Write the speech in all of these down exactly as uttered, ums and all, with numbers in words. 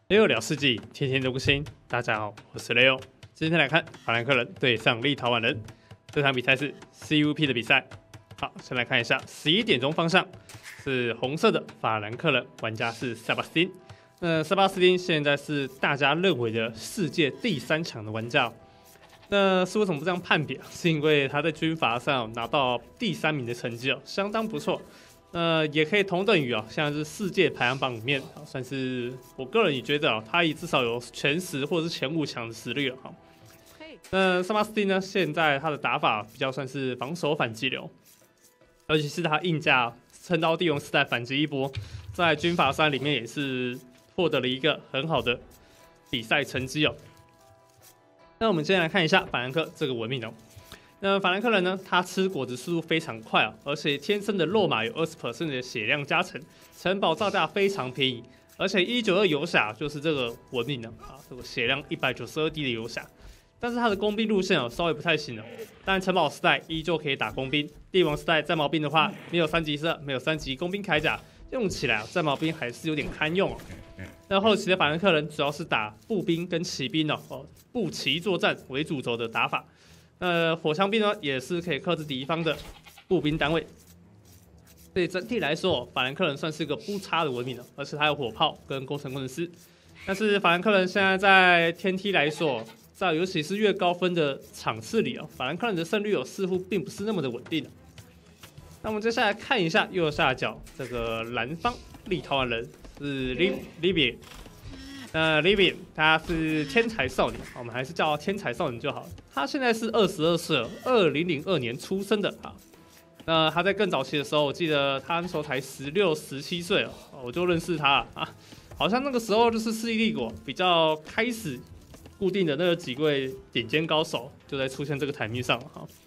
Leo 聊世纪，天天都更新。大家好，我是 Leo。今天来看法兰克人对上立陶宛人，这场比赛是 C U P 的比赛。好，先来看一下十一点钟方向是红色的法兰克人，玩家是塞巴斯汀。那塞巴斯汀现在是大家认为的世界第三强的玩家。那是为什么不这样判别？是因为他在军阀上拿到第三名的成绩哦，相当不错。呃，也可以同等于啊，像是世界排行榜里面，算是我个人也觉得啊，他也至少有前十或者是前五强的实力了哈。那塞巴斯汀呢，现在他的打法比较算是防守反击流，尤其是他硬架撑到帝王时代反击一波，在军阀三里面也是获得了一个很好的比赛成绩哦。那我们先来看一下法兰克这个文明哦。那法兰克人呢，他吃果子速度非常快啊，而且天生的肉马有 百分之二十 的血量加成，城堡造价非常便宜，而且一九二游侠就是这个文明呢啊，这个血量一百九十二滴的游侠，但是他的工兵路线哦稍微不太行了，但城堡时代依旧可以打工兵，帝王时代战矛兵的话没有三级射，没有三级工兵铠甲，用起来战矛兵还是有点堪用哦。那后期的法兰克人主要是打步兵跟骑兵哦，哦步骑作战为主轴的打法。那火枪兵呢，也是可以克制敌方的步兵单位。所以整体来说，法兰克人算是一个不差的文明了，而且还有火炮跟工程工程师。但是法兰克人现在在天梯来说，在尤其是越高分的场次里啊，法兰克人的胜率哦似乎并不是那么的稳定。那我们接下来看一下右下角这个蓝方立陶宛人是 Livia。那 Livia 他是天才少年，我们还是叫天才少年就好了。他现在是二十二岁，二零零二年出生的啊。那他在更早期的时候，我记得他那时候才十六、十七岁了，我就认识他啊。好像那个时候就是世纪帝国比较开始固定的那几位顶尖高手，就在出现这个台面上了哈。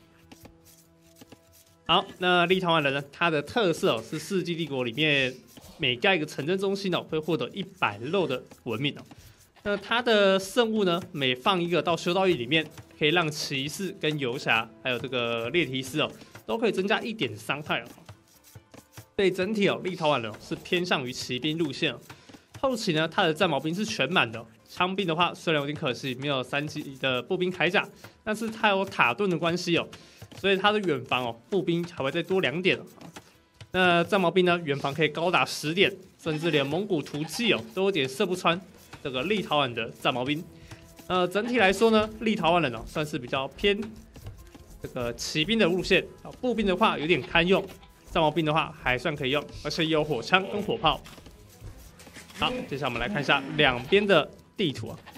好，那立陶宛人呢，他的特色哦是世纪帝国里面每盖一个城镇中心哦，会获得一百肉的文明哦。那它的圣物呢，每放一个到修道院里面，可以让骑士跟游侠还有这个猎提师哦，都可以增加一点伤害哦。所以整体哦，立陶宛人、哦、是偏向于骑兵路线哦。后期呢，他的战矛兵是全满的、哦，枪兵的话虽然有点可惜，没有三级的步兵铠甲，但是它有塔盾的关系哦，所以它的远防哦，步兵还会再多两点哦。那战矛兵呢，远防可以高达十点，甚至连蒙古突击哦都有点射不穿这个立陶宛的战矛兵。呃，整体来说呢，立陶宛人哦算是比较偏这个骑兵的路线啊，步兵的话有点堪用，战矛兵的话还算可以用，而且也有火枪跟火炮。好，接下来我们来看一下两边的地图啊。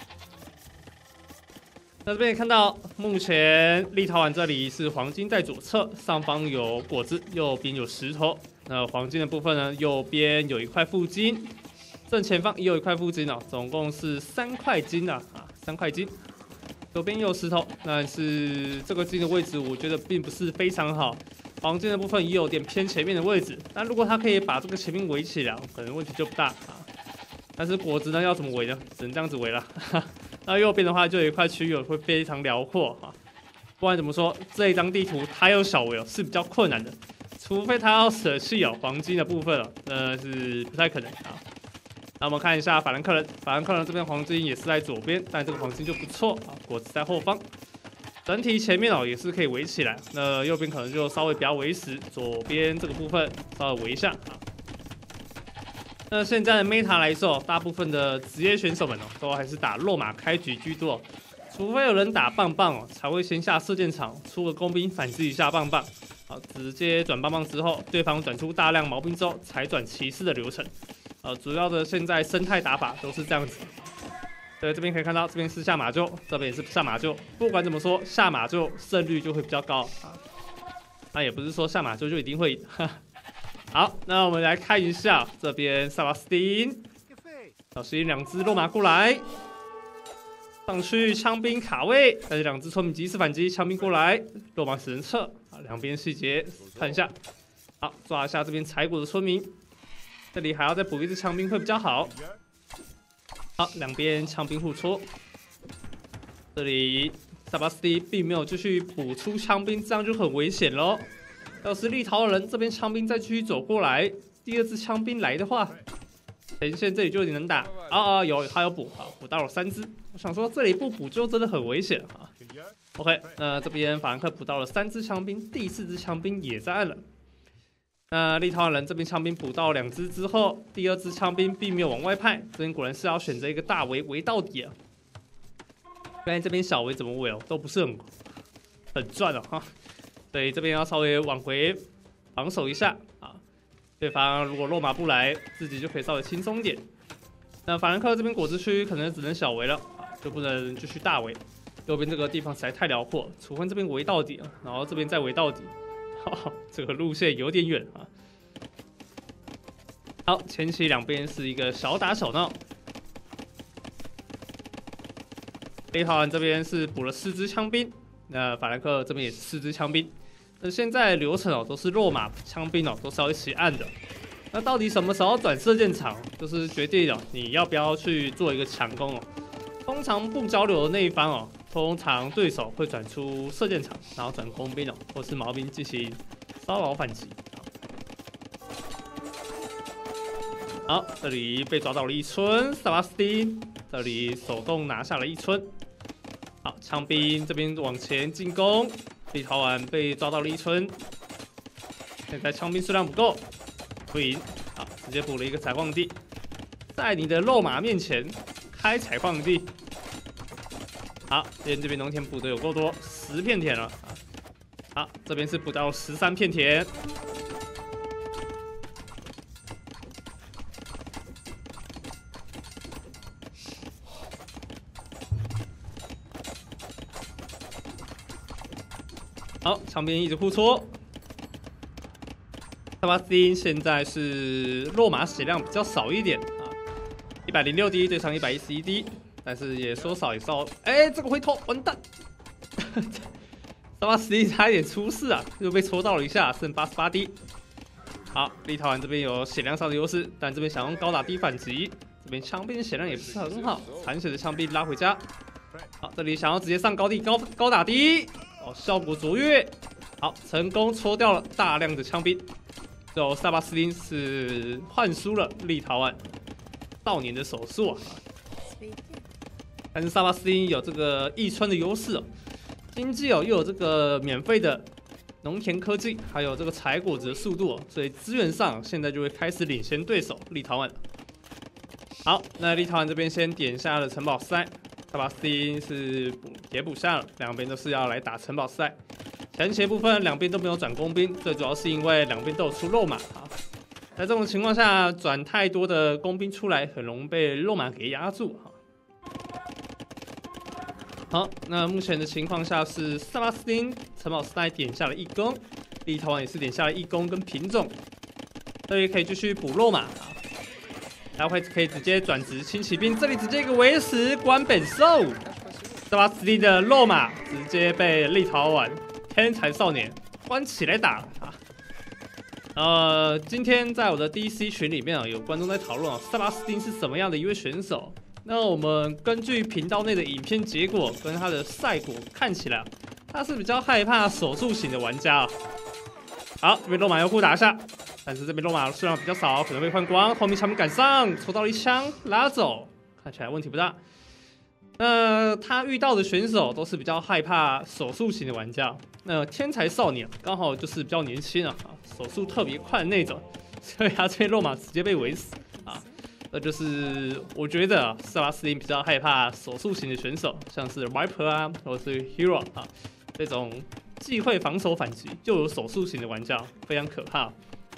那这边看到，目前立陶宛这里是黄金在左侧，上方有果子，右边有石头。那黄金的部分呢，右边有一块附金，正前方也有一块附金哦，总共是三块金啊，啊，三块金。左边有石头，但是这个金的位置我觉得并不是非常好。黄金的部分也有点偏前面的位置，但如果他可以把这个前面围起来，可能问题就不大啊。但是果子呢，要怎么围呢？只能这样子围了。那右边的话，就有一块区域会非常辽阔哈。不管怎么说，这一张地图它有小围哦，是比较困难的，除非他要舍弃哦黄金的部分哦，那是不太可能啊。那我们看一下法兰克人，法兰克人这边黄金也是在左边，但这个黄金就不错啊，果子在后方。整体前面哦也是可以围起来，那右边可能就稍微比较围实，左边这个部分稍微围一下啊。那现在的 meta 来说，大部分的职业选手们哦，都还是打肉马开局居多、哦，除非有人打棒棒哦，才会先下射箭场，出个工兵反制一下棒棒，好，直接转棒棒之后，对方转出大量矛兵之后，才转骑士的流程。呃，主要的现在生态打法都是这样子。对，这边可以看到，这边是下马厩，这边也是下马厩。不管怎么说，下马厩胜率就会比较高啊。那也不是说下马厩就一定会赢。好，那我们来看一下这边塞巴斯汀，小心两只肉马过来，上去枪兵卡位，但是两只村民及时反击，枪兵过来，肉马死人撤啊，两边细节看一下，好，抓一下这边采果的村民，这里还要再补一只枪兵会比较好。好，两边枪兵互戳，这里塞巴斯汀并没有继续补出枪兵，这样就很危险喽。要是立陶宛人这边枪兵再继续走过来，第二支枪兵来的话， 前线这里就有点能打啊啊，有他有补啊，补到了三只。我想说这里不补就真的很危险啊。OK， 那这边法兰克补到了三支枪兵，第四支枪兵也在按了。那立陶宛人这边枪兵补到两只之后，第二支枪兵并没有往外派，这边果然是要选择一个大围围到底啊。刚才这边小围怎么围哦，都不是很很赚哦哈，所以这边要稍微往回防守一下啊。对方如果落马不来，自己就可以稍微轻松一点。那法兰克这边果汁区可能只能小围了啊，就不能继续大围。右边这个地方实在太辽阔，楚芬这边围到底啊，然后这边再围到底。哦、这个路线有点远啊。好，前期两边是一个小打小闹。立陶宛这边是补了四支枪兵，那法兰克这边也是四支枪兵。那现在流程哦都是落马枪兵哦都是要一起按的。那到底什么时候转射箭场，就是决定了你要不要去做一个强攻哦。通常不交流的那一方哦。通常对手会转出射箭场，然后转工兵哦，或是毛兵进行骚扰反击。好，这里被抓到了一村，萨巴斯汀这里手动拿下了一村。好，枪兵这边往前进攻，立陶宛被抓到了一村。现在枪兵数量不够，不赢。好，直接补了一个采矿地，在你的肉马面前开采矿地。好，今天这边农田补的有够多，十片田了啊！好，这边是补到十三片田。好，枪兵一直互戳。萨巴斯汀现在是落马血量比较少一点啊，一百零六滴对上一百一十一滴。但是也说少也少，哎，这个回头完蛋，萨巴斯汀差一点出事啊，又被戳到了一下，剩八十八滴。好，立陶宛这边有血量上的优势，但这边想用高打低反击，这边枪兵血量也不是很好，残血的枪兵拉回家。好，这里想要直接上高地高高打低，哦，效果卓越。好，成功戳掉了大量的枪兵，最后萨巴斯汀是换输了立陶宛少年的手速啊。但是萨巴斯汀有这个一村的优势哦，经济哦又有这个免费的农田科技，还有这个采果子的速度哦，所以资源上现在就会开始领先对手立陶宛。好，那立陶宛这边先点下了城堡赛，萨巴斯汀是补也补下了，两边都是要来打城堡赛。前期部分两边都没有转工兵，最主要是因为两边都有出肉马啊。在这种情况下，转太多的工兵出来，很容易被肉马给压住哈。好，那目前的情况下是萨巴斯汀城堡赛点下了一攻，立陶宛也是点下了一攻跟品种，这里可以继续补肉马，然后会可以直接转职轻骑兵，这里直接一个围死关本兽，萨巴斯汀的肉马直接被立陶宛天才少年关起来打啊！呃，今天在我的 D C 群里面啊，有观众在讨论啊，萨巴斯汀是什么样的一位选手？那我们根据频道内的影片结果跟他的赛果看起来，他是比较害怕手速型的玩家啊。好，这边肉马又互打一下，但是这边肉马数量比较少，可能会换光。后面枪兵赶上，抽到了一枪拉走，看起来问题不大。那他遇到的选手都是比较害怕手速型的玩家。那天才少年刚好就是比较年轻啊，手速特别快的那种，所以他这边肉马直接被围死啊。那就是我觉得啊，萨巴斯汀比较害怕手速型的选手，像是 Viper 啊，或者是 Hero 啊，这种既会防守反击又有手速型的玩家，非常可怕。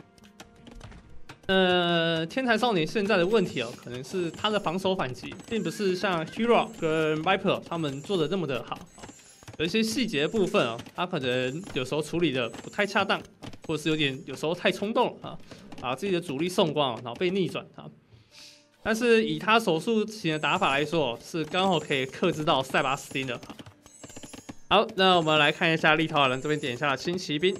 呃，天才少年现在的问题哦，可能是他的防守反击，并不是像 Hero 跟 Viper 他们做的那么的好，有一些细节的部分哦，他可能有时候处理的不太恰当，或者是有点有时候太冲动了啊，把自己的主力送光，然后被逆转啊。但是以他手速型的打法来说，是刚好可以克制到塞巴斯汀的。好，那我们来看一下立陶宛人这边点下了轻骑兵。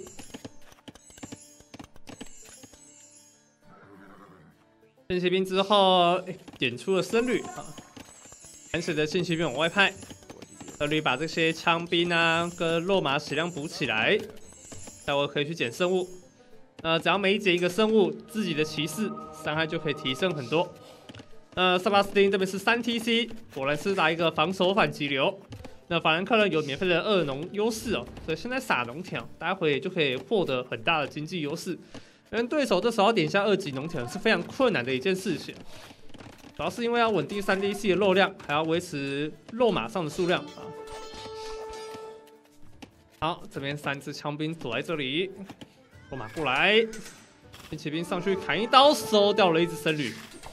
轻骑兵之后点出了僧侣啊，残血的轻骑兵往外派，僧侣把这些枪兵啊跟肉马血量补起来，待会可以去捡生物。呃，只要每捡一个生物，自己的骑士伤害就可以提升很多。 那塞巴斯汀这边是三 T C， 果然是打一个防守反击流。那法兰克人有免费的二农优势哦，所以现在撒农田，待会就可以获得很大的经济优势。跟对手这时候要点下二级农田是非常困难的一件事情，主要是因为要稳定三 D C 的肉量，还要维持肉马上的数量啊。好，这边三支枪兵躲在这里，肉马过来，轻骑兵上去砍一刀，收掉了一只僧侣。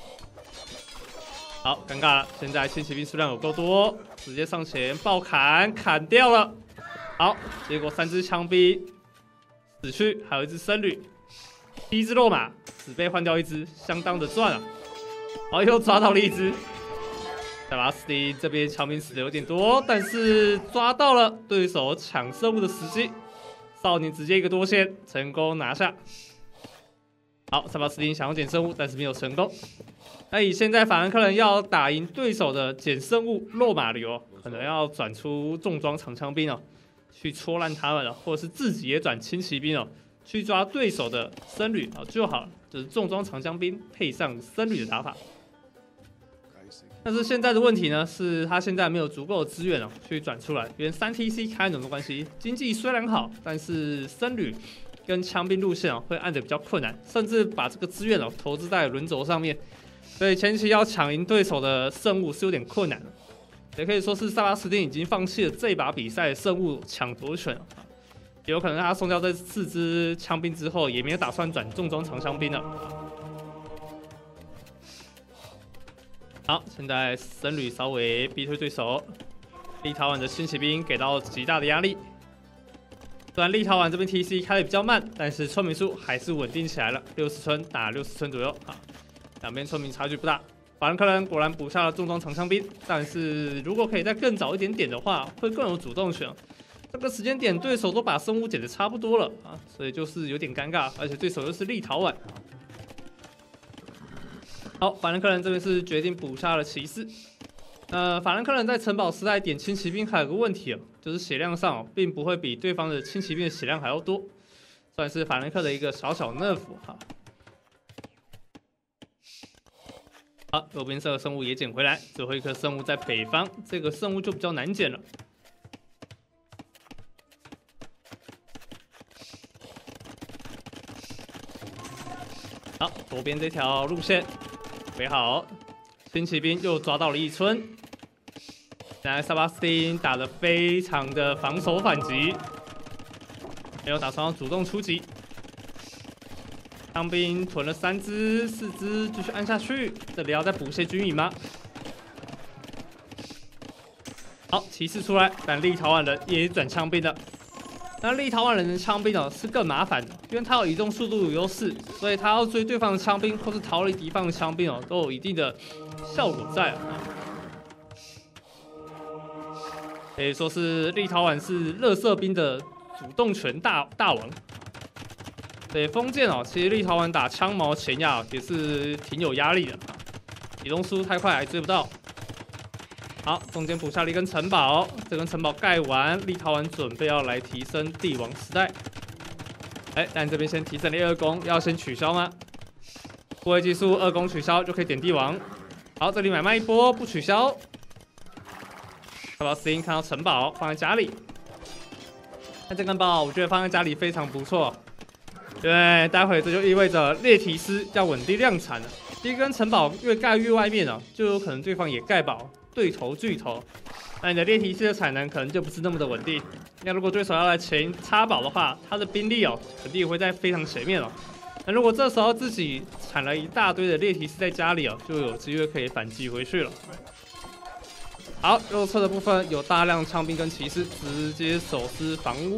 好，尴尬了，现在轻骑兵数量有够多，直接上前爆砍，砍掉了。好，结果三只枪兵死去，还有一只僧侣。第一只肉马只被换掉一只，相当的赚啊！好，又抓到了一只。塞巴斯汀这边枪兵死的有点多，但是抓到了对手抢生物的时机，少年直接一个多线成功拿下。好，塞巴斯汀想要捡生物，但是没有成功。那以现在法兰克人要打赢对手的捡生物肉马流，可能要转出重装长枪兵哦，去戳烂他们了，或者是自己也转轻骑兵哦。去抓对手的僧侣啊就好了，就是重装长枪兵配上僧侣的打法。但是现在的问题呢，是他现在没有足够的资源哦，去转出来。因为三 T C 开农的关系，经济虽然好，但是僧侣跟枪兵路线哦会按得比较困难，甚至把这个资源哦投资在轮轴上面，所以前期要抢赢对手的圣物是有点困难的。也可以说是塞巴斯汀已经放弃了这把比赛的圣物抢夺权了。也有可能他送掉这四支枪兵之后，也没有打算转重装长枪兵了。好，现在僧侣稍微逼退对手，立陶宛的轻骑兵给到极大的压力。虽然立陶宛这边 T C 开的比较慢，但是村民数还是稳定起来了，六十村打六十村左右啊，两边村民差距不大。法兰克人果然补下了重装长枪兵，但是如果可以再更早一点点的话，会更有主动权。这个时间点，对手都把生物捡的差不多了啊，所以就是有点尴尬，而且对手又是立陶宛。好，法兰克人这边是决定补下了骑士。呃，法兰克人在城堡时代点轻骑兵还有个问题哦，就是血量上哦，并不会比对方的轻骑兵的血量还要多，算是法兰克的一个小小 nerf 哈。好，右边这个生物也捡回来，最后一颗生物在北方，这个生物就比较难捡了。好，左边这条路线准备好，轻骑兵又抓到了一村。现在塞巴斯汀打得非常的防守反击，没有打算要主动出击。枪兵囤了三只、四只，继续按下去。这里要再补些军营吗？好，骑士出来，但立陶宛人也转枪兵了。那立陶宛人的枪兵哦是更麻烦的，因为他有移动速度有优势，所以他要追对方的枪兵或是逃离敌方的枪兵哦，都有一定的效果在啊。可以说是立陶宛是垃圾兵的主动权大大王。对封建哦，其实立陶宛打枪矛前压也是挺有压力的，移动速度太快还追不到。好，中间补下了一根城堡，这根城堡盖完，立陶宛准备要来提升帝王时代。哎，但这边先提升了二攻，要先取消吗？护卫技术二攻取消就可以点帝王。好，这里买卖一波不取消。塞巴斯汀看到城堡放在家里，那这根堡我觉得放在家里非常不错。对，待会这就意味着列提斯要稳定量产了。第一根城堡越盖越外面了，就有可能对方也盖堡，对头巨头。那你的列提斯的产能可能就不是那么的稳定。那如果对手要来前插堡的话，他的兵力哦肯定会在非常前面哦。那如果这时候自己产了一大堆的列提斯在家里哦，就有机会可以反击回去了。好，右侧的部分有大量枪兵跟骑士，直接手撕房屋。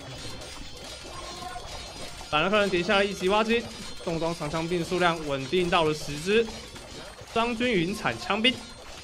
法兰克人点下了一级挖金，重装长枪兵数量稳定到了十支，双军云产枪兵。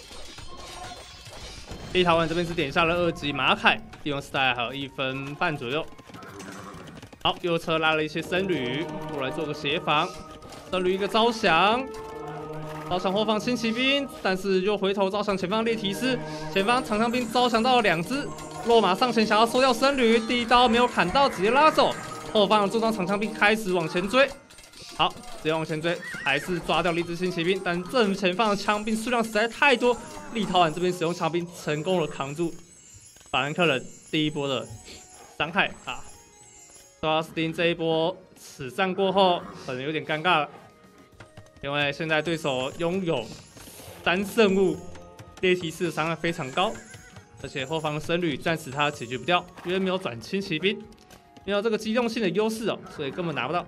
立陶宛这边是点下了二级马凯，帝王时代还有一分半左右。好，右侧拉了一些僧侣过来做个协防，僧侣一个招降，招降后方轻骑兵，但是又回头招降前方列提斯，前方长枪兵招降到了两只，落马上前想要收掉僧侣，第一刀没有砍到，直接拉走。后方的重装长枪兵开始往前追， 好，直接往前追，还是抓掉了一支新骑兵，但正前方的枪兵数量实在太多，立陶宛这边使用枪兵成功的扛住法兰克人第一波的伤害啊。索拉斯汀这一波此战过后，可能有点尴尬了，因为现在对手拥有三圣物，列提斯的伤害非常高，而且后方的僧侣暂时他解决不掉，因为没有转轻骑兵，没有这个机动性的优势哦，所以根本拿不到。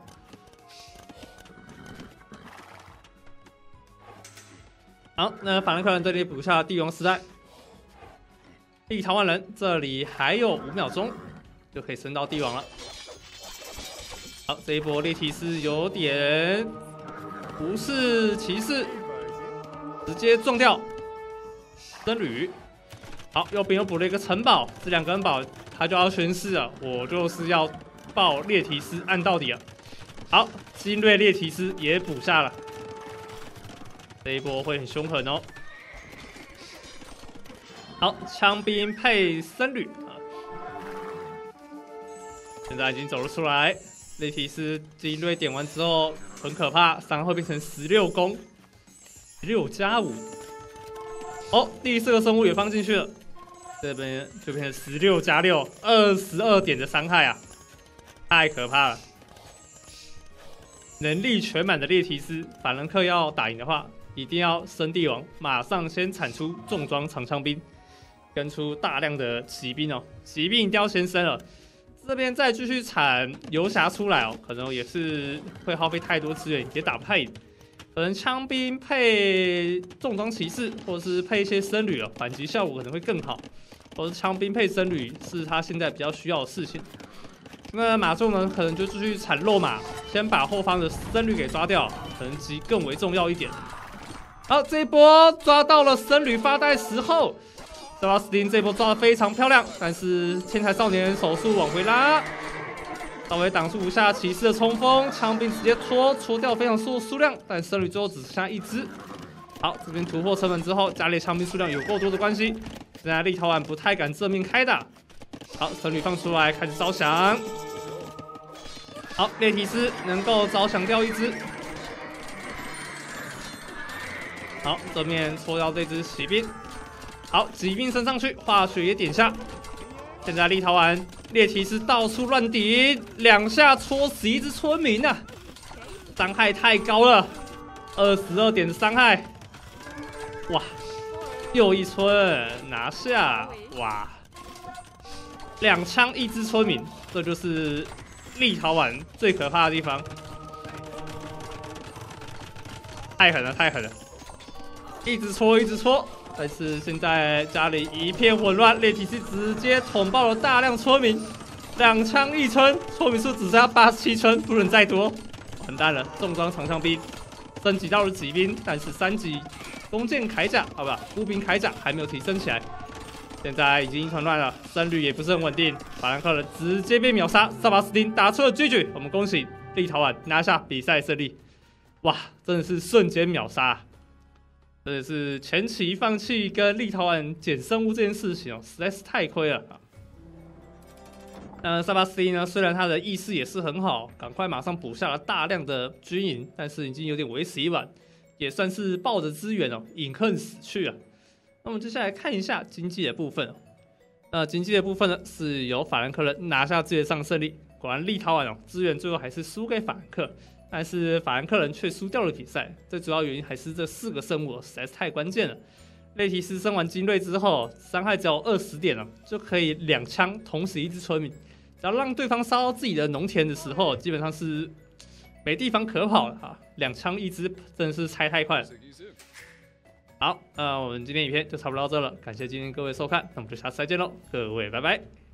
好，那法兰克人这里补下帝王时代，立陶宛人这里还有五秒钟就可以升到帝王了。好，这一波列提斯有点不是骑士，直接撞掉僧侣。好，右边又补了一个城堡，这两个城堡他就要宣誓了，我就是要爆列提斯按到底了。好，精锐列提斯也补下了。这一波会很凶狠哦。好，枪兵配僧侣啊，现在已经走了出来。雷提斯精锐点完之后很可怕，伤害会变成十六攻，六加五。哦，第四个生物也放进去了，这边就变成十六加六，二十二点的伤害啊，太可怕了。能力全满的列提斯，法兰克要打赢的话，一定要升帝王，马上先产出重装长枪兵，跟出大量的骑兵哦，骑兵一定要先升了。这边再继续产游侠出来哦，可能也是会耗费太多资源，也打不太赢。可能枪兵配重装骑士，或者是配一些僧侣哦，反击效果可能会更好。或者枪兵配僧侣是他现在比较需要的事情。那马胄呢，可能就继续产肉马，先把后方的僧侣给抓掉，可能其更为重要一点。好，这一波抓到了僧侣发呆时候。塞巴斯汀这波抓得非常漂亮，但是天才少年手速往回拉，稍微挡住一下骑士的冲锋，枪兵直接戳戳掉非常多的数量，但僧侣最后只剩下一只。好，这边突破成本之后，家里枪兵数量有够多的关系，现在立陶宛不太敢正面开打。好，僧侣放出来开始招降。好，列提斯能够招降掉一只。好，正面戳掉这只骑兵。好，骑兵升上去，化学也点下。现在立陶宛列提斯到处乱顶，两下戳死一只村民啊！伤害太高了，二十二点的伤害。哇，又一村拿下！哇，两枪一只村民，这就是立陶宛最可怕的地方。太狠了，太狠了！一直戳，一直戳。但是现在家里一片混乱，列提斯直接捅爆了大量村民，两枪一村，村民数只剩下八十七村，不能再多，完蛋了！重装长枪兵升级到了骑兵，但是三级弓箭铠甲，好吧，步兵铠甲还没有提升起来，现在已经一团乱了，胜率也不是很稳定，法兰克人直接被秒杀，塞巴斯汀打出了 G G， 我们恭喜立陶宛拿下比赛胜利，哇，真的是瞬间秒杀。真的是前期放弃跟立陶宛捡生物这件事情哦，实在是太亏了啊！那塞巴斯汀呢？虽然他的意识也是很好，赶快马上补下了大量的军营，但是已经有点为时已晚，也算是抱着资源哦，饮恨死去了。那我们接下来看一下经济的部分哦。那经济的部分呢，是由法兰克人拿下资源上胜利。果然立陶宛哦，资源最后还是输给法兰克。但是法兰克人却输掉了比赛，最主要原因还是这四个生物实在是太关键了。雷提斯升完精锐之后，伤害只有二十点了，就可以两枪捅死一只村民。只要让对方烧到自己的农田的时候，基本上是没地方可跑了哈。两枪一只真的是拆太快了。好，那我们今天影片就差不多到这了，感谢今天各位收看，那我们就下次再见喽，各位拜拜。